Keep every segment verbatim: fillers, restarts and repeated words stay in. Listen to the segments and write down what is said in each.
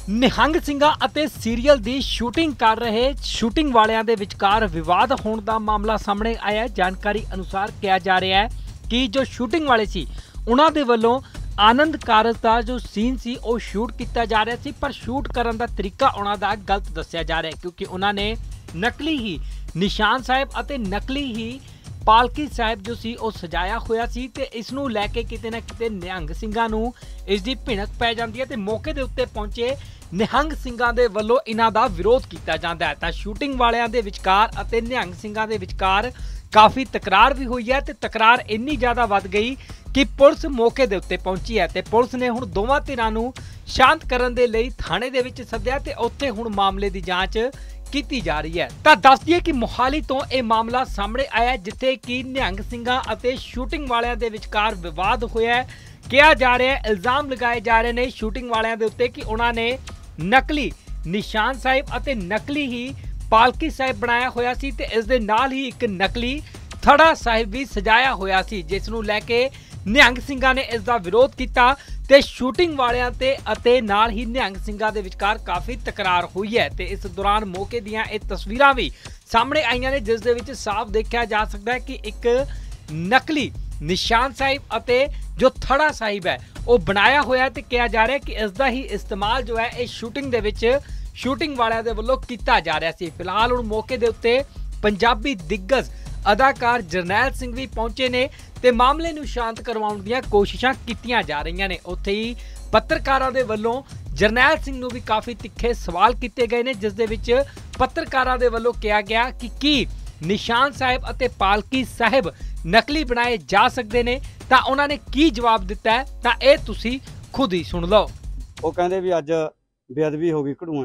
ਨਿਹੰਗ ਸਿੰਘਾਂ ਅਤੇ ਸੀਰੀਅਲ ਦੀ ਸ਼ੂਟਿੰਗ ਕਰ ਰਹੇ ਸ਼ੂਟਿੰਗ ਵਾਲਿਆਂ ਦੇ ਵਿਚਕਾਰ ਵਿਵਾਦ ਹੋਣ ਦਾ ਮਾਮਲਾ ਸਾਹਮਣੇ ਆਇਆ। ਜਾਣਕਾਰੀ ਅਨੁਸਾਰ ਕਿਹਾ ਜਾ ਰਿਹਾ ਹੈ ਕਿ ਜੋ ਸ਼ੂਟਿੰਗ ਵਾਲੇ ਸੀ ਉਹਨਾਂ ਦੇ ਵੱਲੋਂ ਆਨੰਦ ਕਾਰਜ ਦਾ ਜੋ ਸੀਨ ਸੀ ਉਹ ਸ਼ੂਟ ਕੀਤਾ ਜਾ ਰਿਹਾ ਸੀ, ਪਰ ਸ਼ੂਟ ਕਰਨ ਦਾ ਤਰੀਕਾ ਉਹਨਾਂ ਦਾ ਗਲਤ ਦੱਸਿਆ ਜਾ ਰਿਹਾ ਹੈ ਕਿਉਂਕਿ ਉਹਨਾਂ ਨੇ ਨਕਲੀ ਹੀ ਨਿਸ਼ਾਨ ਸਾਹਿਬ ਅਤੇ ਨਕਲੀ ਹੀ ਪਾਲਕੀ ਸਾਹਿਬ जो सी ਉਹ ਸਜਾਇਆ ਹੋਇਆ ਸੀ ਤੇ ਇਸ ਨੂੰ ਲੈ ਕੇ ਕਿਤੇ ਨਾ ਕਿਤੇ ਨਿਹੰਗ ਸਿੰਘਾਂ ਨੂੰ ਇਸ ਦੀ ਭਿਣਕ ਪੈ ਜਾਂਦੀ ਹੈ ਤੇ ਮੌਕੇ ਦੇ ਉੱਤੇ ਪਹੁੰਚੇ ਨਿਹੰਗ ਸਿੰਘਾਂ ਦੇ ਵੱਲੋਂ ਇਹਨਾਂ ਦਾ ਵਿਰੋਧ ਕੀਤਾ ਜਾਂਦਾ ਹੈ। ਤਾਂ ਸ਼ੂਟਿੰਗ ਵਾਲਿਆਂ ਦੇ ਵਿਚਕਾਰ ਅਤੇ ਨਿਹੰਗ ਸਿੰਘਾਂ ਦੇ ਵਿਚਕਾਰ ਕਾਫੀ ਤਕਰਾਰ ਵੀ ਹੋਈ ਹੈ ਤੇ ਤਕਰਾਰ ਇੰਨੀ ਜ਼ਿਆਦਾ ਵੱਧ ਗਈ ਕਿ ਪੁਲਿਸ ਮੌਕੇ ਦੇ ਉੱਤੇ ਪਹੁੰਚੀ ਹੈ ਤੇ ਪੁਲਿਸ ਨੇ ਹੁਣ ਦੋਵਾਂ ਧਿਰਾਂ ਨੂੰ ਸ਼ਾਂਤ ਕਰਨ ਦੇ ਲਈ ਥਾਣੇ ਦੇ ਵਿੱਚ ਸੱਦਿਆ ਤੇ ਉੱਥੇ ਹੁਣ ਮਾਮਲੇ ਦੀ ਜਾਂਚ ਕੀਤੀ ਜਾ ਰਹੀ ਹੈ। ਤਾਂ ਦੱਸ ਦਈਏ ਕਿ ਮੋਹਾਲੀ ਤੋਂ ਇਹ ਮਾਮਲਾ ਸਾਹਮਣੇ ਆਇਆ ਜਿੱਥੇ ਕਿ ਨਿਹੰਗ ਸਿੰਘਾਂ ਅਤੇ ਸ਼ੂਟਿੰਗ ਵਾਲਿਆਂ ਦੇ ਵਿਚਕਾਰ ਵਿਵਾਦ ਹੋਇਆ ਹੈ। ਕਿਹਾ ਜਾ ਰਿਹਾ ਹੈ, ਇਲਜ਼ਾਮ ਲਗਾਏ ਜਾ ਰਹੇ ਨੇ ਸ਼ੂਟਿੰਗ ਵਾਲਿਆਂ ਦੇ ਉੱਤੇ ਕਿ ਉਹਨਾਂ ਨੇ ਨਕਲੀ ਨਿਸ਼ਾਨ ਸਾਹਿਬ ਅਤੇ ਨਕਲੀ ਹੀ ਪਾਲਕੀ ਸਾਹਿਬ ਬਣਾਇਆ ਹੋਇਆ ਸੀ ਤੇ ਇਸ ਦੇ ਨਾਲ ਹੀ ਇੱਕ ਨਕਲੀ ਥੜਾ ਸਾਹਿਬ ਵੀ ਸਜਾਇਆ ਹੋਇਆ ਸੀ, ਜਿਸ ਨੂੰ ਲੈ ਕੇ ਨਿਹੰਗ ਸਿੰਘਾਂ ਨੇ ਇਸ ਦਾ ਵਿਰੋਧ ਕੀਤਾ ਤੇ ਸ਼ੂਟਿੰਗ ਵਾਲਿਆਂ ਤੇ ਅਤੇ ਨਾਲ ਹੀ ਨਿਹੰਗ ਸਿੰਘਾਂ ਦੇ ਵਿਚਕਾਰ ਕਾਫੀ ਤਕਰਾਰ ਹੋਈ ਹੈ ਤੇ ਇਸ ਦੌਰਾਨ ਮੌਕੇ ਦੀਆਂ ਇਹ ਤਸਵੀਰਾਂ ਵੀ ਸਾਹਮਣੇ ਆਈਆਂ ਨੇ ਜਿਸ ਦੇ ਵਿੱਚ ਸਾਫ਼ ਦੇਖਿਆ ਜਾ ਸਕਦਾ ਹੈ ਕਿ ਇੱਕ ਨਕਲੀ ਨਿਸ਼ਾਨ ਸਾਹਿਬ ਅਤੇ ਜੋ ਥੜਾ ਸਾਹਿਬ ਹੈ ਉਹ ਬਣਾਇਆ ਹੋਇਆ ਤੇ ਕਿਹਾ ਜਾ ਰਿਹਾ ਕਿ ਇਸ ਦਾ ਹੀ ਇਸਤੇਮਾਲ ਜੋ ਹੈ ਇਹ ਸ਼ੂਟਿੰਗ ਦੇ ਵਿੱਚ ਸ਼ੂਟਿੰਗ ਵਾਲਿਆਂ ਦੇ ਵੱਲੋਂ ਕੀਤਾ ਜਾ ਰਿਹਾ ਸੀ। ਫਿਲਹਾਲ ਹੁਣ ਮੌਕੇ ਦੇ ਉੱਤੇ ਪੰਜਾਬੀ ਦਿੱਗਜ ਅਦਾਕਾਰ ਜਰਨੈਲ ਸਿੰਘ ਵੀ ਪਹੁੰਚੇ ਨੇ ਤੇ ਮਾਮਲੇ ਨੂੰ ਸ਼ਾਂਤ ਕਰਵਾਉਣ ਦੀਆਂ ਕੋਸ਼ਿਸ਼ਾਂ ਕੀਤੀਆਂ ਜਾ ਰਹੀਆਂ ਨੇ। ਉੱਥੇ ਹੀ ਪੱਤਰਕਾਰਾਂ ਦੇ ਵੱਲੋਂ ਜਰਨੈਲ ਸਿੰਘ ਨੂੰ ਵੀ ਕਾਫੀ ਤਿੱਖੇ ਸਵਾਲ ਕੀਤੇ ਗਏ ਨੇ ਜਿਸ ਦੇ ਵਿੱਚ ਪੱਤਰਕਾਰਾਂ ਦੇ ਵੱਲੋਂ ਕਿਹਾ ਗਿਆ ਕਿ ਕੀ ਨਿਸ਼ਾਨ ਸਾਹਿਬ ਅਤੇ ਪਾਲਕੀ ਸਾਹਿਬ ਨਕਲੀ ਬਣਾਏ ਜਾ ਸਕਦੇ ਨੇ, ਤਾਂ ਉਹਨਾਂ ਨੇ ਕੀ ਜਵਾਬ ਦਿੱਤਾ ਹੈ ਤਾਂ ਇਹ ਤੁਸੀਂ ਖੁਦ ਹੀ ਸੁਣ ਲਓ। ਉਹ ਕਹਿੰਦੇ ਵੀ ਅੱਜ ਬੇਅਦਬੀ ਹੋ ਗਈ ਘੜੂਆਂ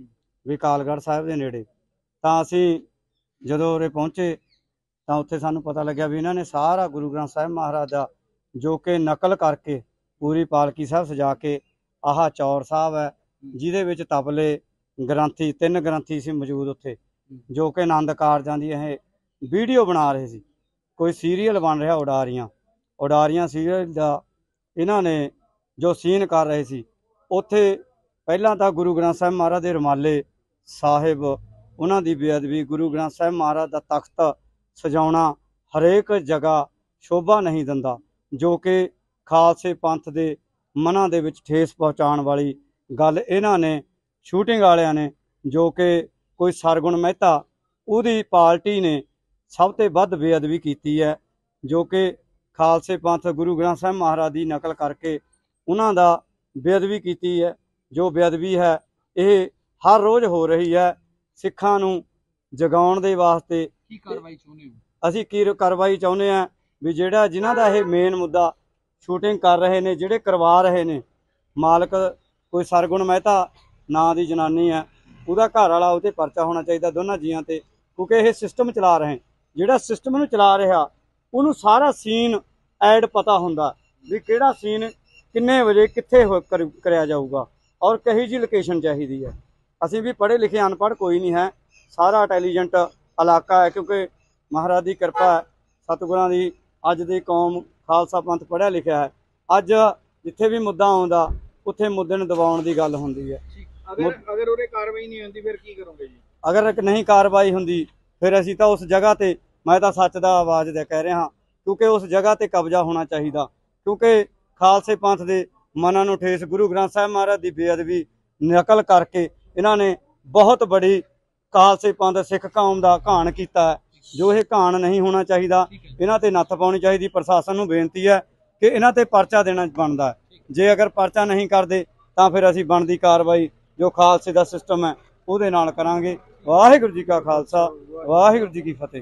ਵੀ ਕਾਲਗੜ੍ਹ ਸਾਹਿਬ ਦੇ ਨੇੜੇ। ਤਾਂ ਅਸੀਂ ਜਦੋਂ ਉਰੇ ਪਹੁੰਚੇ ਤਾਂ ਉੱਥੇ ਸਾਨੂੰ ਪਤਾ ਲੱਗਿਆ ਵੀ ਇਹਨਾਂ ਨੇ ਸਾਰਾ ਗੁਰੂ ਗ੍ਰੰਥ ਸਾਹਿਬ ਮਹਾਰਾਜ ਦਾ ਜੋ ਕਿ ਨਕਲ ਕਰਕੇ ਪੂਰੀ ਪਾਲਕੀ ਸਾਹਿਬ ਸਜਾ ਕੇ ਆਹ ਚੌਰ ਸਾਹਿਬ ਹੈ ਜਿਹਦੇ ਵਿੱਚ ਤਬਲੇ ਗ੍ਰੰਥੀ ਤਿੰਨ ਗ੍ਰੰਥੀ ਸੀ ਮੌਜੂਦ ਉੱਥੇ ਜੋ ਕਿ ਆਨੰਦ ਕਾਰਜਾਂ ਦੀ ਇਹ ਵੀਡੀਓ ਬਣਾ ਰਹੇ ਸੀ। ਕੋਈ ਸੀਰੀਅਲ ਬਣ ਰਿਹਾ ਉਡਾਰੀਆਂ ਉਡਾਰੀਆਂ ਸੀਰੀਅਲ ਦਾ ਇਹਨਾਂ ਨੇ ਜੋ ਸੀਨ ਕਰ ਰਹੇ ਸੀ ਉੱਥੇ ਪਹਿਲਾਂ ਤਾਂ ਗੁਰੂ ਗ੍ਰੰਥ ਸਾਹਿਬ ਮਹਾਰਾਜ ਦੇ ਰੁਮਾਲੇ ਸਾਹਿਬ ਉਹਨਾਂ ਦੀ ਬੇਅਦਬੀ, ਗੁਰੂ ਗ੍ਰੰਥ ਸਾਹਿਬ ਮਹਾਰਾਜ ਦਾ ਤਖਤ ਸਜਾਉਣਾ ਹਰੇਕ ਜਗ੍ਹਾ ਸ਼ੋਭਾ ਨਹੀਂ ਦਿੰਦਾ ਜੋ ਕਿ ਖਾਲਸੇ ਪੰਥ ਦੇ ਮਨਾਂ ਦੇ ਵਿੱਚ ਠੇਸ ਪਹੁੰਚਾਉਣ ਵਾਲੀ ਗੱਲ ਇਹਨਾਂ ਨੇ ਸ਼ੂਟਿੰਗ ਵਾਲਿਆਂ ਨੇ ਜੋ ਕਿ ਕੋਈ ਸਰਗੁਣ ਮਹਿਤਾ ਉਹਦੀ ਪਾਰਟੀ ਨੇ ਸਭ ਤੋਂ ਵੱਧ ਬੇਅਦਬੀ ਕੀਤੀ ਹੈ ਜੋ ਕਿ ਖਾਲਸੇ ਪੰਥ ਗੁਰੂ ਗ੍ਰੰਥ ਸਾਹਿਬ ਮਹਾਰਾਜ ਦੀ ਨਕਲ ਕਰਕੇ ਉਹਨਾਂ ਦਾ ਬੇਅਦਬੀ ਕੀਤੀ ਹੈ। ਜੋ ਬੇਅਦਬੀ ਹੈ ਇਹ ਹਰ ਰੋਜ਼ ਹੋ ਰਹੀ ਹੈ। ਸਿੱਖਾਂ ਨੂੰ ਜਗਾਉਣ ਦੇ ਵਾਸਤੇ ਕੀ ਕਾਰਵਾਈ ਚਾਹੁੰਦੇ ਹੋ? ਅਸੀਂ ਕੀ ਕਾਰਵਾਈ ਚਾਹੁੰਦੇ ਹਾਂ ਵੀ ਜਿਹੜਾ ਜਿਨ੍ਹਾਂ ਦਾ ਇਹ ਮੇਨ ਮੁੱਦਾ ਸ਼ੂਟਿੰਗ ਕਰ ਰਹੇ ਨੇ ਜਿਹੜੇ ਕਰਵਾ ਰਹੇ ਨੇ ਮਾਲਕ ਕੋਈ ਸਰਗੁਣ ਮਹਿਤਾ ਨਾਂ ਦੀ ਜਨਾਨੀ ਹੈ ਉਹਦਾ ਘਰ ਵਾਲਾ ਉਹ 'ਤੇ ਪਰਚਾ ਹੋਣਾ ਚਾਹੀਦਾ ਦੋਨਾਂ ਜੀਆਂ 'ਤੇ ਕਿਉਂਕਿ ਇਹ ਸਿਸਟਮ ਚਲਾ ਰਹੇ ਜਿਹੜਾ ਸਿਸਟਮ ਨੂੰ ਚਲਾ ਰਿਹਾ ਉਹਨੂੰ ਸਾਰਾ ਸੀਨ ਐਡ ਪਤਾ ਹੁੰਦਾ ਵੀ ਕਿਹੜਾ ਸੀਨ ਕਿੰਨੇ ਵਜੇ ਕਿੱਥੇ ਹੋ ਕਰਿਆ ਜਾਊਗਾ ਔਰ ਕਹੀ ਜੀ ਲੋਕੇਸ਼ਨ ਚਾਹੀਦੀ ਹੈ। ਅਸੀਂ ਵੀ ਪੜ੍ਹੇ ਲਿਖੇ ਅਨਪੜ੍ਹ ਕੋਈ ਨਹੀਂ ਹੈ, ਸਾਰਾ ਇੰਟੈਲੀਜੈਂਟ ਇਲਾਕਾ ਹੈ ਕਿਉਂਕਿ ਮਹਾਰਾਜ ਦੀ ਕਿਰਪਾ ਹੈ ਸਤਿਗੁਰਾਂ ਦੀ। ਅੱਜ ਦੀ ਕੌਮ ਖਾਲਸਾ ਪੰਥ ਪੜ੍ਹਿਆ ਲਿਖਿਆ ਹੈ। ਅੱਜ ਜਿੱਥੇ ਵੀ ਮੁੱਦਾ ਆਉਂਦਾ ਉੱਥੇ ਮੁੱਦੇ ਨੂੰ ਦਬਾਉਣ ਦੀ ਗੱਲ ਹੁੰਦੀ ਹੈ। ਅਗਰ ਅਗਰ ਉਹਦੇ ਕਾਰਵਾਈ ਨਹੀਂ ਹੁੰਦੀ ਫਿਰ ਕੀ ਕਰੋਗੇ ਜੀ? ਅਗਰ ਨਹੀਂ ਕਾਰਵਾਈ ਹੁੰਦੀ ਫਿਰ ਅਸੀਂ ਤਾਂ ਉਸ ਜਗ੍ਹਾ ਤੇ ਮੈਂ ਤਾਂ ਸੱਚ ਦਾ ਆਵਾਜ਼ ਦੇ ਕਹਿ ਰਿਹਾ ਕਿਉਂਕਿ ਉਸ ਜਗ੍ਹਾ ਤੇ ਕਬਜ਼ਾ ਹੋਣਾ ਚਾਹੀਦਾ ਕਿਉਂਕਿ ਖਾਲਸੇ ਪੰਥ ਦੇ ਮਨਾਂ ਨੂੰ ਠੇਸ ਗੁਰੂ ਗ੍ਰੰਥ ਸਾਹਿਬ ਮਹਾਰਾਜ ਦੀ ਬੇਅਦਬੀ ਨਕਲ ਕਰਕੇ ਇਹਨਾਂ ਨੇ ਬਹੁਤ ਬੜੀ ਖਾਲਸੇ ਪੰਥ ਸਿੱਖ ਕੌਮ ਦਾ ਘਾਣ ਕੀਤਾ ਹੈ ਜੋ ਇਹ ਘਾਣ ਨਹੀਂ ਹੋਣਾ ਚਾਹੀਦਾ। ਇਹਨਾਂ ਤੇ ਨੱਥ ਪਾਉਣੀ ਚਾਹੀਦੀ। ਪ੍ਰਸ਼ਾਸਨ ਨੂੰ ਬੇਨਤੀ ਹੈ ਕਿ ਇਹਨਾਂ ਤੇ ਪਰਚਾ ਦੇਣਾ ਬਣਦਾ ਹੈ। ਜੇ ਅਗਰ ਪਰਚਾ ਨਹੀਂ ਕਰਦੇ ਤਾਂ ਫਿਰ ਅਸੀਂ ਬਣਦੀ ਕਾਰਵਾਈ ਜੋ ਖਾਲਸੇ ਦਾ ਸਿਸਟਮ ਹੈ ਉਹਦੇ ਨਾਲ ਕਰਾਂਗੇ। ਵਾਹਿਗੁਰੂ ਜੀ ਕਾ ਖਾਲਸਾ ਵਾਹਿਗੁਰੂ ਜੀ ਕੀ ਫਤਿਹ।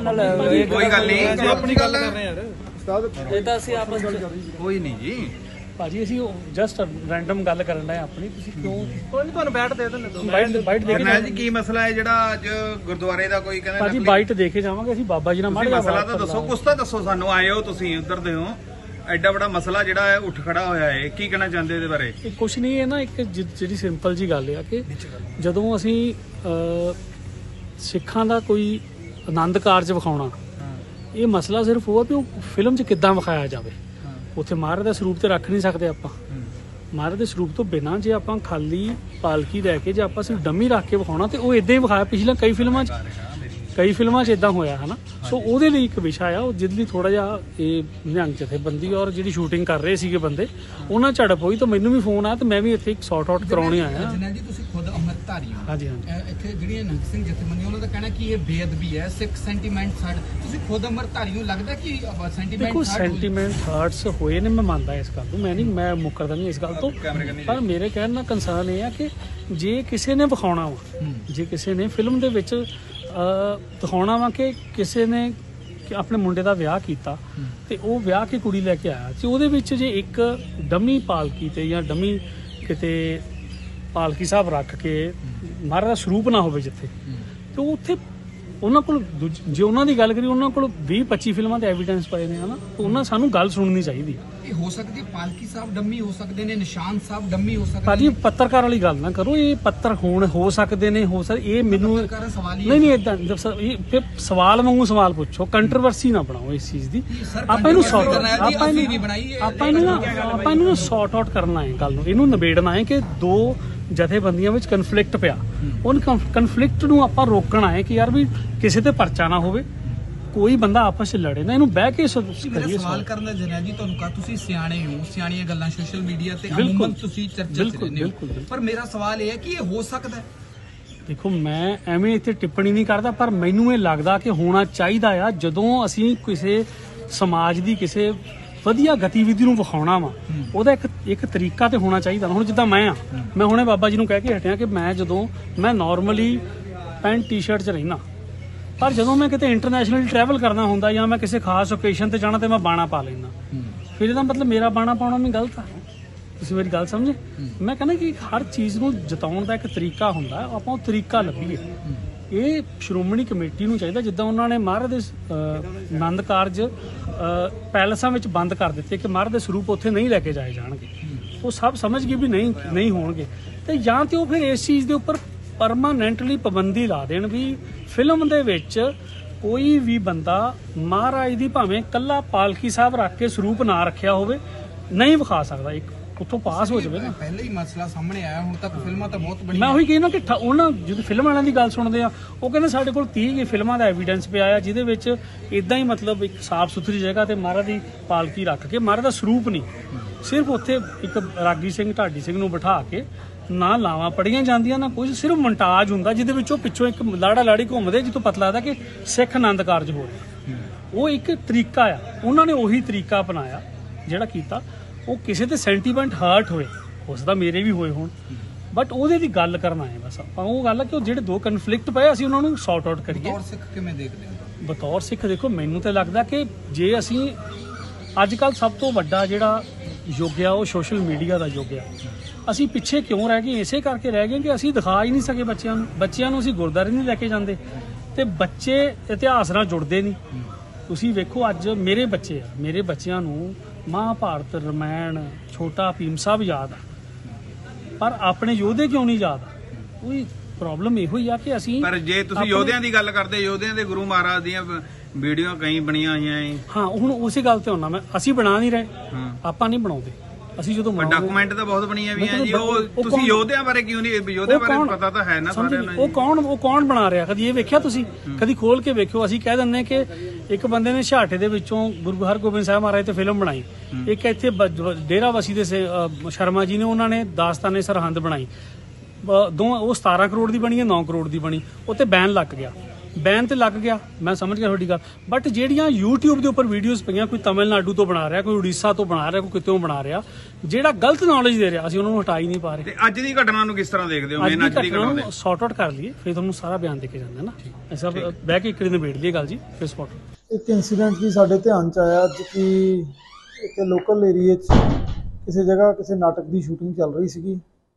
ਕੋਈ ਗੱਲ ਨਹੀਂ ਆਪਣੀ ਗੱਲ ਕਰ ਰਹੇ ਯਾਰ ਉਸਤਾਦ ਇਹ ਤਾਂ ਅਸੀਂ ਆਪਸ ਵਿੱਚ ਕੋਈ ਨਹੀਂ ਜੀ ਭਾਜੀ ਅਸੀਂ ਜਸਟ ਰੈਂਡਮ ਗੱਲ ਕਰਨ ਡਏ ਆਪਣੀ। ਤੁਸੀਂ ਕਿਉਂ ਕੋਈ ਨਹੀਂ ਤੁਹਾਨੂੰ ਬੈਠ ਦੇ ਦਿੰਦੇ ਬਾਈਟ ਬਾਈਟ ਦੇ ਕੇ ਜੀ ਕੀ ਮਸਲਾ ਹੈ ਜਿਹੜਾ ਅੱਜ ਗੁਰਦੁਆਰੇ ਦਾ ਕੋਈ ਕਹਿੰਦਾ ਭਾਜੀ ਬਾਈਟ ਦੇ ਕੇ ਜਾਵਾਂਗੇ ਅਸੀਂ ਬਾਬਾ ਜੀ ਨਾਲ ਮਾੜਾ ਮਸਲਾ ਤਾਂ ਦੱਸੋ ਕੁਛ ਤਾਂ ਦੱਸੋ ਸਾਨੂੰ। ਆਏ ਹੋ ਤੁਸੀਂ ਉੱਧਰ ਦੇ ਹੋ ਐਡਾ ਬੜਾ ਮਸਲਾ ਜਿਹੜਾ ਹੈ ਉੱਠ ਖੜਾ ਹੋਇਆ ਹੈ ਕੀ ਕਹਿਣਾ ਚਾਹੁੰਦੇ ਇਹਦੇ ਬਾਰੇ? ਇਹ ਕੁਛ ਨਹੀਂ ਹੈ ਨਾ ਇੱਕ ਜਿਹੜੀ ਸਿੰਪਲ ਜੀ ਗੱਲ ਆ ਕਿ ਜਦੋਂ ਅਸੀਂ ਸਿੱਖਾਂ ਦਾ ਕੋਈ ਆਨੰਦ ਕਾਰਜ ਵਿਖਾਉਣਾ ਇਹ ਮਸਲਾ ਸਿਰਫ ਉਹ ਵੀ ਫਿਲਮ 'ਚ ਕਿੱਦਾਂ ਵਿਖਾਇਆ ਜਾਵੇ। ਉੱਥੇ ਮਹਾਰਾਜ ਦਾ ਸਰੂਪ ਤੇ ਰੱਖ ਨਹੀਂ ਸਕਦੇ ਆਪਾਂ। ਮਹਾਰਾਜ ਦੇ ਸਰੂਪ ਤੋਂ ਬਿਨਾਂ ਜੇ ਆਪਾਂ ਖਾਲੀ ਪਾਲਕੀ ਲੈ ਕੇ ਜੇ ਆਪਾਂ ਸਿਰਫ ਡੰਮੀ ਰੱਖ ਕੇ ਵਿਖਾਉਣਾ ਤੇ ਉਹ ਇਦਾਂ ਹੀ ਵਿਖਾਇਆ ਪਿਛਲੇ ਕਈ ਫਿਲਮਾਂ 'ਚ ਕਈ ਫਿਲਮਾਂ 'ਚ ਇਦਾਂ ਹੋਇਆ ਹੈ ਨਾ। ਸੋ ਉਹਦੇ ਲਈ ਇੱਕ ਵਿਸ਼ਾ ਆ ਉਹ ਜਿਹਦੇ ਲਈ ਥੋੜਾ ਜਿਹਾ ਇਹ ਨਿਹੰਗ ਜਥੇਬੰਦੀ ਔਰ ਜਿਹੜੀ ਸ਼ੂਟਿੰਗ ਕਰ ਰਹੇ ਸੀਗੇ ਬੰਦੇ ਉਹਨਾਂ ਝੜਪ ਹੋਈ ਤਾਂ ਮੈਨੂੰ ਵੀ ਫੋਨ ਆਇਆ ਤੇ ਮੈਂ ਵੀ ਇੱਥੇ ਇੱਕ ਸੌਟ ਆਊਟ ਕਰਾਉਣੇ ਆਇਆ। ਜਰਨੈਲ ਜੀ ਤੁਸੀਂ ਖੁਦ ਅੰਮ੍ਰਿਤਧਾਰੀ ਹੋ। ਹਾਂਜੀ ਹਾਂਜੀ। ਅਹ ਇੱਥੇ ਜਿਹੜੀਆਂ ਨਿਹੰਗ ਸਿੰਘ ਜਥੇਬੰਦੀਆਂ ਉਹਨਾਂ ਦਾ ਕਹਿਣਾ ਕਿ ਇਹ ਬੇਅਦਬੀ ਹੈ, ਸਿੱਖ ਸੈਂਟੀਮੈਂਟ ਸਾਡ ਤੁਸੀਂ ਖੁਦ ਅੰਮ੍ਰਿਤਧਾਰੀ ਨੂੰ ਲੱਗਦਾ ਕਿ ਸੈਂਟੀਮੈਂਟ ਦੇਖੋ ਸੈਂਟੀਮੈਂਟ ਹਰਟਸ ਹੋਏ ਨੇ, ਮੈਂ ਮੰਨਦਾ ਇਸ ਗੱਲ ਤੋਂ, ਮੈਂ ਨਹੀਂ ਮੈਂ ਮੁੱਕਰਦਾ ਨਹੀਂ ਇਸ ਗੱਲ ਤੋਂ, ਪਰ ਮੇਰੇ ਕਹਿਣ ਦਾ ਕੰਸਰਨ ਇਹ ਆ ਕਿ ਜੇ ਕਿਸੇ ਨੇ ਵਿਖਾਉਣਾ ਵਾ ਜੇ ਕਿਸੇ ਨੇ ਫਿਲਮ ਦੇ ਵਿੱਚ ਦਿਖਾਉਣਾ ਵਾ ਕਿ ਕਿਸੇ ਨੇ ਆਪਣੇ ਮੁੰਡੇ ਦਾ ਵਿਆਹ ਕੀਤਾ ਤੇ ਉਹ ਵਿਆਹ ਕੇ ਕੁੜੀ ਲੈ ਕੇ ਆਇਆ ਤੇ ਉਹਦੇ ਵਿੱਚ ਜੇ ਇੱਕ ਡੰਮੀ ਪਾਲਕੀ ਤੇ ਜਾਂ ਡੰਮੀ ਕਿਤੇ ਪਾਲਕੀ ਸਾਹਿਬ ਰੱਖ ਕੇ ਮਹਾਰਾਜ ਦਾ ਸਰੂਪ ਨਾ ਹੋਵੇ ਜਿੱਥੇ ਤੇ ਉੱਥੇ ਉਹਨਾਂ ਕੋਲ ਜੇ ਉਹਨਾਂ ਦੀ ਗੱਲ ਕਰੀ ਉਹਨਾਂ ਕੋਲ ਵੀਹ ਪੱਚੀ ਫਿਲਮਾਂ ਦੇ ਐਵੀਡੈਂਸ ਪਏ ਨੇ ਹਨਾ, ਤਾਂ ਉਹਨਾਂ ਸਾਨੂੰ ਗੱਲ ਸੁਣਨੀ ਚਾਹੀਦੀ। ਇਹ ਹੋ ਸਕਦੀ ਪਾਲਕੀ ਸਾਹਿਬ ਡੰਮੀ ਹੋ ਸਕਦੇ ਨੇ, ਨਿਸ਼ਾਨ ਸਾਹਿਬ ਡੰਮੀ ਹੋ ਸਕਦੇ ਭਾਜੀ ਪੱਤਰਕਾਰ ਵਾਲੀ ਗੱਲ ਨਾ ਕਰੋ, ਇਹ ਪੱਤਰ ਹੋਣ ਹੋ ਸਕਦੇ ਨੇ ਹੋ ਸਕਦੇ ਇਹ ਮੈਨੂੰ ਨਹੀਂ ਨਹੀਂ ਇਦਾਂ ਇਹ ਸਵਾਲ ਵਾਂਗੂ ਸਵਾਲ ਪੁੱਛੋ, ਕੰਟਰੋਵਰਸੀ ਨਾ ਬਣਾਓ ਇਸ ਚੀਜ਼ ਦੀ। ਆਪਾਂ ਇਹਨੂੰ ਸੌਟ ਆਪਾਂ ਇਹਨੂੰ ਆਪਾਂ ਇਹਨੂੰ ਆਪਾਂ ਇਹਨੂੰ ਸੌਟ ਆਊਟ ਕਰਨਾ ਹੈ ਗੱਲ ਨੂੰ, ਇਹਨੂੰ ਨਿਬੇੜਨਾ ਹੈ ਕਿ ਦੋ ਜਥੇਬੰਦੀਆਂ ਵਿੱਚ ਕਨਫਲਿਕਟ ਪਿਆ, ਉਹਨ ਕਨਫਲਿਕਟ ਨੂੰ ਆਪਾਂ ਰੋਕਣਾ ਹੈ ਕਿ ਯਾਰ ਵੀ ਕਿਸੇ ਤੇ ਪਰਚਾ ਨਾ ਹੋਵੇ, ਕੋਈ ਬੰਦਾ ਆਪਸ ਵਿੱਚ ਲੜੇ ਨਾ, ਇਹਨੂੰ ਬਹਿ ਕੇ ਕਰੀਏ। ਸਵਾਲ ਕਰਨ ਦਾ ਜਰਨੈਲ ਜੀ ਤੁਹਾਨੂੰ ਕਹਾ ਤੁਸੀਂ ਸਿਆਣੇ ਹੋ, ਸਿਆਣੀਆਂ ਗੱਲਾਂ ਸੋਸ਼ਲ ਮੀਡੀਆ ਤੇ ਅਮੂਮਨ ਤੁਸੀਂ ਚਰਚਾ ਚ ਰਹਿੰਦੇ ਹੋ, ਪਰ ਮੇਰਾ ਸਵਾਲ ਇਹ ਹੈ ਕਿ ਇਹ ਹੋ ਸਕਦਾ ਹੈ। ਦੇਖੋ ਮੈਂ ਐਵੇਂ ਇੱਥੇ ਟਿੱਪਣੀ ਨਹੀਂ ਕਰਦਾ, ਪਰ ਮੈਨੂੰ ਇਹ ਲੱਗਦਾ ਕਿ ਹੋਣਾ ਚਾਹੀਦਾ ਆ ਜਦੋਂ ਅਸੀਂ ਕਿਸੇ ਸਮਾਜ ਦੀ ਕਿਸੇ ਵਧੀਆ ਗਤੀਵਿਧੀ ਨੂੰ ਵਿਖਾਉਣਾ ਵਾ ਉਹਦਾ ਇੱਕ ਇੱਕ ਤਰੀਕਾ ਤੇ ਹੋਣਾ ਚਾਹੀਦਾ। ਹੁਣ ਜਿੱਦਾਂ ਮੈਂ ਆ ਮੈਂ ਹੁਣੇ ਬਾਬਾ ਜੀ ਨੂੰ ਕਹਿ ਕੇ ਹਟਿਆ ਕਿ ਮੈਂ ਜਦੋਂ ਮੈਂ ਨਾਰਮਲੀ ਪੈਂਟ ਟੀ ਸ਼ਰਟ 'ਚ ਰਹਿਣਾ, ਪਰ ਜਦੋਂ ਮੈਂ ਕਿਤੇ ਇੰਟਰਨੈਸ਼ਨਲ ਟਰੈਵਲ ਕਰਨਾ ਹੁੰਦਾ ਜਾਂ ਮੈਂ ਕਿਸੇ ਖਾਸ ਓਕੇਸ਼ਨ ਤੇ ਜਾਣਾ ਤੇ ਮੈਂ ਬਾਣਾ ਪਾ ਲੈਂਦਾ, ਫਿਰ ਇਹਦਾ ਮਤਲਬ ਮੇਰਾ ਬਾਣਾ ਪਾਉਣਾ ਵੀ ਗਲਤ ਆ। ਤੁਸੀਂ ਮੇਰੀ ਗੱਲ ਸਮਝੇ? ਮੈਂ ਕਹਿੰਦਾ ਕਿ ਹਰ ਚੀਜ਼ ਨੂੰ ਜਤਾਉਣ ਦਾ ਇੱਕ ਤਰੀਕਾ ਹੁੰਦਾ, ਆਪਾਂ ਉਹ ਤਰੀਕਾ ਲੱਭੀਏ। ਇਹ ਸ਼੍ਰੋਮਣੀ ਕਮੇਟੀ ਨੂੰ ਚਾਹੀਦਾ, ਜਿੱਦਾਂ ਉਹਨਾਂ ਨੇ ਮਹਾਰਾਜ ਦੇ ਆਨੰਦ ਕਾਰਜ ਪੈਲਸਾਂ ਵਿੱਚ ਬੰਦ ਕਰ ਦਿੱਤੇ ਕਿ ਮਹਾਰਾਜ ਦੇ ਸਰੂਪ ਉੱਥੇ ਨਹੀਂ ਲੈ ਕੇ ਜਾਏ ਜਾਣਗੇ, ਉਹ ਸਭ ਸਮਝ ਗਏ ਵੀ ਨਹੀਂ ਨਹੀਂ ਹੋਣਗੇ, ਤੇ ਜਾਂ ਤੇ ਉਹ ਫਿਰ ਇਸ ਚੀਜ਼ ਦੇ ਉੱਪਰ ਪਰਮਾਨੈਂਟਲੀ ਪਾਬੰਦੀ ਲਾ ਦੇਣ ਵੀ ਫਿਲਮ ਦੇ ਵਿੱਚ ਕੋਈ ਵੀ ਬੰਦਾ ਮਹਾਰਾਜ ਦੀ ਭਾਵੇਂ ਕੱਲਾ ਪਾਲਕੀ ਸਾਹਿਬ ਰੱਖ ਕੇ ਸਰੂਪ ਨਾ ਰੱਖਿਆ ਹੋਵੇ ਨਹੀਂ ਵਿਖਾ ਸਕਦਾ, ਇੱਕ ਉੱਥੋਂ ਪਾਸ ਹੋ ਜਾਵੇ ਨਾ। ਪਹਿਲੇ ਹੀ ਮਸਲਾ ਸਾਹਮਣੇ ਆਇਆ, ਹੁਣ ਤੱਕ ਫਿਲਮਾਂ ਤਾਂ ਬਹੁਤ ਬਣੀਆਂ। ਮੈਂ ਉਹੀ ਕਹਿੰਦਾ ਕਿ ਉਹਨਾਂ ਜਦੋਂ ਫਿਲਮ ਵਾਲਿਆਂ ਦੀ ਗੱਲ ਸੁਣਦੇ ਆ ਉਹ ਕਹਿੰਦੇ ਸਾਡੇ ਕੋਲ ਤੀਹ ਫਿਲਮਾਂ ਦਾ ਐਵੀਡੈਂਸ ਪਿਆ ਆ ਜਿਹਦੇ ਵਿੱਚ ਇਦਾਂ ਹੀ ਮਤਲਬ ਇੱਕ ਸਾਫ਼ ਸੁਥਰੀ ਜਗ੍ਹਾ ਤੇ ਮਹਾਰਾਜ ਦੀ ਪਾਲਕੀ ਰੱਖ ਕੇ ਮਹਾਰਾਜ ਦਾ ਸਰੂਪ ਨਹੀਂ, ਸਿਰਫ ਉੱਥੇ ਇੱਕ ਰਾਗੀ ਸਿੰਘ ਢਾਡੀ ਸਿੰਘ ਨੂੰ ਬਿਠਾ ਕੇ ਨਾ ਲਾਵਾਂ ਪੜੀਆਂ ਜਾਂਦੀਆਂ ਨਾ ਕੁਝ, ਸਿਰਫ ਮੋਨਟਾਜ ਹੁੰਦਾ ਜਿਹਦੇ ਵਿੱਚੋਂ ਪਿੱਛੋਂ ਇੱਕ ਲਾੜਾ ਲਾੜੀ ਘੁੰਮਦੇ ਜਿੱਥੋਂ ਪਤਾ ਲੱਗਦਾ ਕਿ ਸਿੱਖ ਆਨੰਦ ਕਾਰਜ ਹੋ ਰਿਹਾ। ਉਹ ਇੱਕ ਤਰੀਕਾ ਆ, ਉਹਨਾਂ ਨੇ ਉਹੀ ਤਰੀਕਾ ਅਪਣਾਇਆ ਜਿਹੜਾ ਕੀਤਾ। ਉਹ ਕਿਸੇ ਤੇ ਸੈਂਟੀਮੈਂਟ ਹਰਟ ਹੋਏ, ਉਸ ਦਾ ਮੇਰੇ ਵੀ ਹੋਏ ਹੋਣ, ਬਟ ਉਹਦੇ ਦੀ ਗੱਲ ਕਰਨਾ ਹੈ ਬਸ ਆਪਾਂ। ਉਹ ਗੱਲ ਹੈ ਕਿ ਉਹ ਜਿਹੜੇ ਦੋ ਕਨਫਲਿਕਟ ਪਏ ਅਸੀਂ ਉਹਨਾਂ ਨੂੰ ਸੌਟ ਆਊਟ ਕਰੀਏ। ਬਤੌਰ ਸਿੱਖ ਕਿਵੇਂ ਦੇਖਦੇ ਹੋ? ਬਤੌਰ ਸਿੱਖ ਦੇਖੋ ਮੈਨੂੰ ਤਾਂ ਲੱਗਦਾ ਕਿ ਜੇ ਅਸੀਂ ਅੱਜ ਕੱਲ੍ਹ ਸਭ ਤੋਂ ਵੱਡਾ ਜਿਹੜਾ ਯੁੱਗ ਆ ਉਹ ਸੋਸ਼ਲ ਮੀਡੀਆ ਦਾ ਯੁੱਗ ਆ, ਅਸੀਂ ਪਿੱਛੇ ਕਿਉਂ ਰਹਿ ਗਏ? ਇਸੇ ਕਰਕੇ ਰਹਿ ਗਏ ਕਿ ਅਸੀਂ ਦਿਖਾ ਹੀ ਨਹੀਂ ਸਕੇ ਬੱਚਿਆਂ ਨੂੰ ਬੱਚਿਆਂ ਨੂੰ ਅਸੀਂ ਗੁਰਦੁਆਰੇ ਨਹੀਂ ਲੈ ਕੇ ਜਾਂਦੇ ਤੇ ਬੱਚੇ ਇਤਿਹਾਸ ਨਾਲ ਜੁੜਦੇ ਨਹੀਂ। ਤੁਸੀਂ ਵੇਖੋ ਅੱਜ ਮੇਰੇ ਬੱਚੇ ਆ, ਮੇਰੇ ਬੱਚਿਆਂ ਨੂੰ ਮਹਾਭਾਰਤ, ਰਮਾਇਣ, ਛੋਟਾ ਭੀਮ ਸਭ ਯਾਦ ਆ, ਪਰ ਆਪਣੇ ਯੋਧੇ ਕਿਉਂ ਨਹੀਂ ਯਾਦ? ਕੋਈ ਪ੍ਰੋਬਲਮ ਇਹੋ ਹੀ ਆ ਕਿ ਅਸੀਂ ਪਰ ਜੇ ਤੁਸੀਂ ਯੋਧਿਆਂ ਦੀ ਗੱਲ ਕਰਦੇ, ਯੋਧਿਆਂ ਦੇ ਗੁਰੂ ਮਹਾਰਾਜ ਦੀਆਂ ਵੀਡੀਓ ਕਈ ਬਣੀਆਂ ਹੋਈਆਂ ਐ। ਹਾਂ ਹੁਣ ਉਸੇ ਗੱਲ ਤੇ ਹੁੰਨਾ ਮੈਂ, ਅਸੀਂ ਬਣਾ ਨਹੀਂ ਰਹੇ, ਆਪਾਂ ਨਹੀਂ ਬਣਾਉਂਦੇ। ਅਸੀਂ ਜਦੋਂ ਡਾਕੂਮੈਂਟ ਤਾਂ ਬਹੁਤ ਬਣੀਆਂ ਵੀ ਆ ਜੀ, ਉਹ ਤੁਸੀਂ ਯੋਧਿਆਂ ਬਾਰੇ ਕਿਉਂ ਨਹੀਂ? ਯੋਧਿਆਂ ਬਾਰੇ ਪਤਾ ਤਾਂ ਹੈ ਨਾ ਸਾਰਿਆਂ ਨੂੰ। ਉਹ ਕੌਣ ਉਹ ਕੌਣ ਬਣਾ ਰਿਹਾ? ਕਦੀ ਇਹ ਵੇਖਿਆ ਤੁਸੀਂ? ਕਦੀ ਖੋਲ ਕੇ ਵੇਖਿਓ। ਅਸੀਂ ਕਹਿ ਦਿੰਦੇ ਕਿ ਇੱਕ ਬੰਦੇ ਨੇ ਛਾਟੇ ਦੇ ਵਿੱਚੋਂ ਗੁਰੂ ਹਰਗੋਬਿੰਦ ਸਾਹਿਬ ਮਹਾਰਾਜ ਤੇ ਫਿਲਮ ਬਣਾਈ, ਇੱਕ ਇੱਥੇ ਡੇਰਾਬੱਸੀ ਦੇ ਸ਼ਰਮਾ ਜੀ ਨੇ ਉਹਨਾਂ ਨੇ ਦਾਸਤਾਨੇ ਸਰਹੰਦ ਬਣਾਈ, ਦੋ ਉਹ ਸਤਾਰਾਂ ਕਰੋੜ ਦੀ ਬਣੀ ਹੈ, ਨੌ ਕਰੋੜ ਦੀ ਬਣੀ, ਉੱਤੇ ਬੈਨ ਲੱਗ ਗਿਆ। ਬੈਨ ਤੇ ਲੱਗ ਗਿਆ, ਮੈਂ ਸਮਝ ਗਿਆ ਤੁਹਾਡੀ ਗੱਲ, ਬਟ ਜਿਹੜੀਆਂ YouTube ਦੇ ਉੱਪਰ ਵੀਡੀਓਜ਼ ਪਈਆਂ, ਕੋਈ ਤਮਿਲਨਾਡੂ ਤੋਂ ਬਣਾ ਰਿਹਾ, ਕੋਈ ਉੜੀਸਾ ਤੋਂ ਬਣਾ ਰਿਹਾ, ਕੋਈ ਕਿਤੋਂ ਬਣਾ ਰਿਹਾ, ਜਿਹੜਾ ਗਲਤ ਨੌਲੇਜ ਦੇ ਰਿਹਾ ਅਸੀਂ ਉਹਨਾਂ ਨੂੰ ਹਟਾ ਹੀ ਨਹੀਂ ਪਾ ਰਹੇ। ਤੇ ਅੱਜ ਦੀ ਘਟਨਾ ਨੂੰ ਕਿਸ ਤਰ੍ਹਾਂ ਦੇਖਦੇ ਹੋ? ਮੇਨ ਅੱਜ ਦੀ ਘਟਨਾ ਨੂੰ ਸੌਟ ਆਊਟ ਕਰ ਲਈਏ, ਫਿਰ ਤੁਹਾਨੂੰ ਸਾਰਾ ਬਿਆਨ ਦੇ ਕੇ ਜਾਂਦਾ ਨਾ। ਐਸਾ ਬਹਿ ਕੇ ਇੱਕ ਦਿਨ ਨਿਬੇੜ ਲਈਏ ਗੱਲ ਜੀ, ਫਿਰ ਸਪੌਟ। ਇੱਕ ਇਨਸੀਡੈਂਟ ਵੀ ਸਾਡੇ ਧਿਆਨ 'ਚ ਆਇਆ ਅੱਜ ਕਿ ਇੱਕ ਲੋਕਲ ਏਰੀਏ 'ਚ ਕਿਸੇ ਜਗ੍ਹਾ ਕਿਸੇ ਨਾਟਕ ਦੀ ਸ਼ੂਟਿੰਗ ਚੱਲ ਰਹੀ ਸੀਗੀ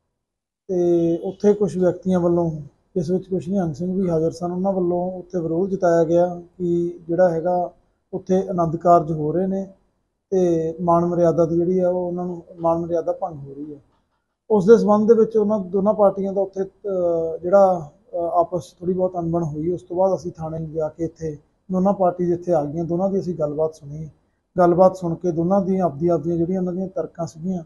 ਤੇ ਉੱਥੇ ਕੁਝ ਵਿਅਕਤੀਆਂ ਵੱਲੋਂ, ਜਿਸ ਵਿੱਚ ਕੁਝ ਨਿਹੰਗ ਸਿੰਘ ਵੀ ਹਾਜ਼ਰ ਸਨ, ਉਹਨਾਂ ਵੱਲੋਂ ਉੱਥੇ ਵਿਰੋਧ ਜਤਾਇਆ ਗਿਆ ਕਿ ਜਿਹੜਾ ਹੈਗਾ ਉੱਥੇ ਆਨੰਦ ਕਾਰਜ ਹੋ ਰਹੇ ਨੇ ਤੇ ਮਾਣ ਮਰਿਆਦਾ ਦੀ ਜਿਹੜੀ ਆ ਉਹ ਉਹਨਾਂ ਨੂੰ ਮਾਣ ਮਰਿਆਦਾ ਭੰਗ ਹੋ ਰਹੀ ਹੈ। ਉਸ ਦੇ ਸੰਬੰਧ ਦੇ ਵਿੱਚ ਉਹਨਾਂ ਦੋਨਾਂ ਪਾਰਟੀਆਂ ਦਾ ਉੱਥੇ ਜਿਹੜਾ ਆਪਸ ਥੋੜ੍ਹੀ ਬਹੁਤ ਅਣਬਣ ਹੋਈ। ਉਸ ਤੋਂ ਬਾਅਦ ਅਸੀਂ ਥਾਣੇ ਜਾ ਕੇ ਇੱਥੇ ਦੋਨਾਂ ਪਾਰਟੀਆਂ ਇੱਥੇ ਆ ਗਈਆਂ, ਦੋਨਾਂ ਦੀ ਅਸੀਂ ਗੱਲਬਾਤ ਸੁਣੀ। ਗੱਲਬਾਤ ਸੁਣ ਕੇ ਦੋਨਾਂ ਦੀਆਂ ਆਪਦੀਆਂ ਆਪਦੀਆਂ ਜਿਹੜੀਆਂ ਉਹਨਾਂ ਦੀਆਂ ਤਰਕਾਂ ਸੀਗੀਆਂ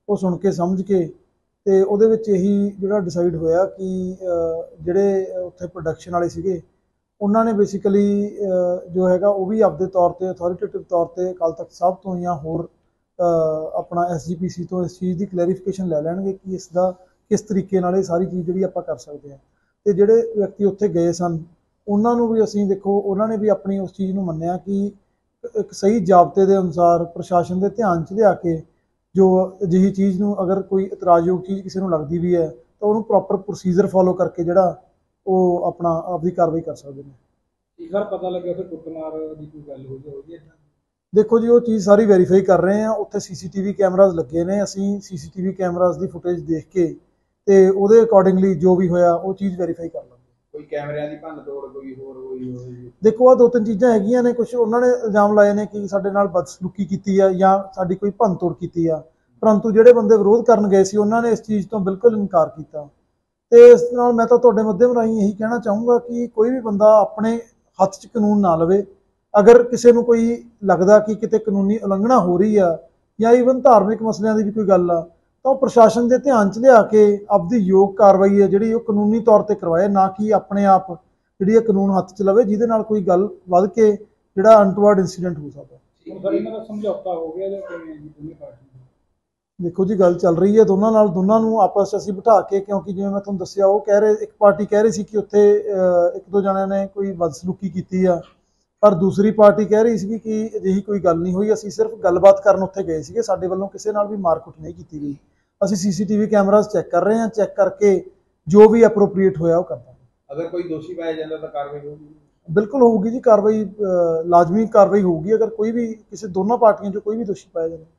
ਉਹ ਸੁਣ ਕੇ ਸਮਝ ਕੇ ਤੇ ਉਹਦੇ ਵਿੱਚ ਇਹੀ ਜਿਹੜਾ ਡਿਸਾਈਡ ਹੋਇਆ ਕਿ ਅ, ਜਿਹੜੇ ਉੱਥੇ ਪ੍ਰੋਡਕਸ਼ਨ ਵਾਲੇ ਸੀਗੇ ਉਹਨਾਂ ਨੇ ਬੇਸਿਕਲੀ ਜੋ ਹੈਗਾ ਉਹ ਵੀ ਆਪਦੇ ਤੌਰ ਤੇ ਅਥਾਰਟੇਟਿਵ ਤੌਰ ਤੇ ਅਕਾਲ ਤਖਤ ਸਾਹਿਬ ਤੋਂ ਜਾਂ ਹੋਰ ਅ, ਆਪਣਾ ਐਸ ਜੀ ਪੀ ਸੀ ਤੋਂ ਇਸ ਚੀਜ਼ ਦੀ ਕਲੈਰੀਫਿਕੇਸ਼ਨ ਲੈ ਲੈਣਗੇ ਕਿ ਇਸ ਦਾ ਕਿਸ ਤਰੀਕੇ ਨਾਲ ਇਹ ਸਾਰੀ ਚੀਜ਼ ਜਿਹੜੀ ਆਪਾਂ ਕਰ ਸਕਦੇ ਹਾਂ। ਤੇ ਜਿਹੜੇ ਵਿਅਕਤੀ ਉੱਥੇ ਗਏ ਸਨ ਉਹਨਾਂ ਨੂੰ ਵੀ ਅਸੀਂ ਦੇਖੋ ਉਹਨਾਂ ਨੇ ਵੀ ਆਪਣੀ ਉਸ ਚੀਜ਼ ਨੂੰ ਮੰਨਿਆ ਕਿ ਇੱਕ ਸਹੀ ਜ਼ਾਬਤੇ ਦੇ ਅਨੁਸਾਰ ਪ੍ਰਸ਼ਾਸਨ ਦੇ ਧਿਆਨ 'ਚ ਲਿਆ ਕੇ ਜੋ ਅਜਿਹੀ ਚੀਜ਼ ਨੂੰ ਅਗਰ ਕੋਈ ਇਤਰਾਜ਼ਯੋਗ ਚੀਜ਼ ਕਿਸੇ ਨੂੰ ਲੱਗਦੀ ਵੀ ਹੈ ਤਾਂ ਉਹਨੂੰ ਪ੍ਰੋਪਰ ਪ੍ਰੋਸੀਜਰ ਫੋਲੋ ਕਰਕੇ ਜਿਹੜਾ ਉਹ ਆਪਣਾ ਆਪਦੀ ਕਾਰਵਾਈ ਕਰ ਸਕਦੇ ਨੇ। ਇੱਕ ਵਾਰ ਪਤਾ ਲੱਗਿਆ ਫਿਰ ਕੁੱਟਮਾਰ ਦੀ ਕੋਈ ਗੱਲ ਹੋਈ ਹੋਈ ਹੈ? ਦੇਖੋ ਜੀ ਉਹ ਚੀਜ਼ ਸਾਰੀ ਵੈਰੀਫਾਈ ਕਰ ਰਹੇ ਆ। ਉੱਥੇ ਸੀਸੀਟੀਵੀ ਕੈਮਰਾਜ਼ ਲੱਗੇ ਨੇ, ਅਸੀਂ ਸੀਸੀਟੀਵੀ ਕੈਮਰਾਜ਼ ਦੀ ਫੁਟੇਜ ਦੇਖ ਕੇ ਤੇ ਉਹਦੇ ਅਕੋਰਡਿੰਗਲੀ ਜੋ ਵੀ ਹੋਇਆ ਉਹ ਚੀਜ਼ ਵੈਰੀਫਾਈ ਕਰ ਲਾਂਗੇ। ਕੋਈ ਕੈਮਰਿਆਂ ਦੀ ਭੰਨ ਤੋੜ ਕੋਈ ਹੋਰ ਹੋਈ ਹੋਈ? ਦੇਖੋ ਆ ਦੋ ਤਿੰਨ ਚੀਜ਼ਾਂ ਹੈਗੀਆਂ ਨੇ, ਕੁਝ ਉਹਨਾਂ ਨੇ ਇਲਜ਼ਾਮ ਲਾਏ ਨੇ ਕਿ ਸਾਡੇ ਨਾਲ ਬਦਸਲੂਕੀ ਕੀਤੀ ਆ ਜਾਂ ਸਾਡੀ ਕੋਈ ਭੰਨ ਤੋੜ ਕੀਤੀ ਆ, ਪਰੰਤੂ ਜਿਹੜੇ ਬੰਦੇ ਵਿਰੋਧ ਕਰਨ ਗਏ ਸੀ ਉਹਨਾਂ ਨੇ ਇਸ ਚੀਜ਼ ਤੋਂ ਬਿਲਕੁਲ ਇਨਕਾਰ ਕੀਤਾ। ਤੇ ਇਸ ਨਾਲ ਮੈਂ ਤਾਂ ਤੁਹਾਡੇ ਮਾਧਿਅਮ ਰਾਹੀਂ ਇਹੀ ਕਹਿਣਾ ਚਾਹੂੰਗਾ ਕਿ ਕੋਈ ਵੀ ਬੰਦਾ ਆਪਣੇ ਹੱਥ 'ਚ ਕਾਨੂੰਨ ਨਾ ਲਵੇ। ਅਗਰ ਕਿਸੇ ਨੂੰ ਕੋਈ ਲੱਗਦਾ ਕਿ ਕਿਤੇ ਕਾਨੂੰਨੀ ਉਲੰਘਣਾ ਹੋ ਰਹੀ ਆ ਜਾਂ ਈਵਨ ਧਾਰਮਿਕ ਮਸਲਿਆਂ ਦੀ ਵੀ ਕੋਈ ਗੱਲ ਆ ਤਾਂ ਉਹ ਪ੍ਰਸ਼ਾਸਨ ਦੇ ਧਿਆਨ 'ਚ ਲਿਆ ਕੇ ਆਪਦੀ ਯੋਗ ਕਾਰਵਾਈ ਹੈ ਜਿਹੜੀ ਉਹ ਕਾਨੂੰਨੀ ਤੌਰ ਤੇ ਕਰਵਾਏ, ਨਾ ਕਿ ਆਪਣੇ ਆਪ ਜਿਹੜੀ ਇਹ ਕਾਨੂੰਨ ਹੱਥ 'ਚ ਲਵੇ ਜਿਹਦੇ ਨਾਲ ਕੋਈ ਗੱਲ ਵੱਧ ਕੇ ਜਿਹੜਾ ਅਨਟਵਰਡ ਇਨਸੀਡੈਂਟ ਹੋ ਸਕਦਾ। ਸਰ ਇਹਨਾਂ ਦਾ ਸਮਝੌਤਾ ਹੋ ਗਿਆ ਜਾਂ ਕਿਵੇਂ ਜੀ ਦੋਨੇ ਪਾਰਟੀਆਂ? ਦੇਖੋ ਜੀ ਗੱਲ ਚੱਲ ਰਹੀ ਹੈ ਦੋਨਾਂ ਨਾਲ, ਦੋਨਾਂ ਨੂੰ ਆਪਸ 'ਚ ਅਸੀਂ ਬਿਠਾ ਕੇ, ਕਿਉਂਕਿ ਜਿਵੇਂ ਮੈਂ ਤੁਹਾਨੂੰ ਦੱਸਿਆ ਉਹ ਕਹਿ ਰਹੇ, ਇੱਕ ਪਾਰਟੀ ਕਹਿ ਰਹੀ ਸੀ ਕਿ ਉੱਥੇ ਇੱਕ ਦੋ ਜਣਿਆਂ ਨੇ ਕੋਈ ਬਦਸਲੂਕੀ ਕੀਤੀ ਆ, ਪਰ ਦੂਸਰੀ ਪਾਰਟੀ ਕਹਿ ਰਹੀ ਸੀ ਕਿ ਅਜਿਹੀ ਕੋਈ ਗੱਲ ਨਹੀਂ ਹੋਈ, ਅਸੀਂ ਸਿਰਫ ਗੱਲਬਾਤ ਕਰਨ ਉੱਥੇ ਗਏ ਸੀਗੇ, ਸਾਡੇ ਵੱਲੋਂ ਕਿਸੇ ਨਾਲ ਵੀ ਮਾਰਕੁੱਟ ਨਹੀਂ ਕੀਤੀ ਗਈ। ਅਸੀਂ ਸੀਸੀਟੀਵੀ ਕੈਮਰਾਜ਼ ਚੈੱਕ ਕਰ ਰਹੇ ਹਾਂ, ਚੈੱਕ ਕਰਕੇ ਜੋ ਵੀ ਐਪਰੋਪਰੀਏਟ ਹੋਇਆ ਉਹ ਕਰਦਾ। ਅਗਰ ਕੋਈ ਦੋਸ਼ੀ ਪਾਇਆ ਜਾਂਦਾ ਤਾਂ ਕਾਰਵਾਈ ਹੋਊਗੀ? ਬਿਲਕੁਲ ਹੋਊਗੀ ਜੀ, ਕਾਰਵਾਈ ਲਾਜ਼ਮੀ ਕਾਰਵਾਈ ਹੋਊਗੀ ਅਗਰ ਕੋਈ ਵੀ ਕਿਸੇ ਦੋਨੋਂ ਪਾਰਟੀਆਂ 'ਚੋਂ ਕੋਈ ਵੀ ਦੋਸ਼ੀ ਪਾਇਆ ਜਾਂਦਾ।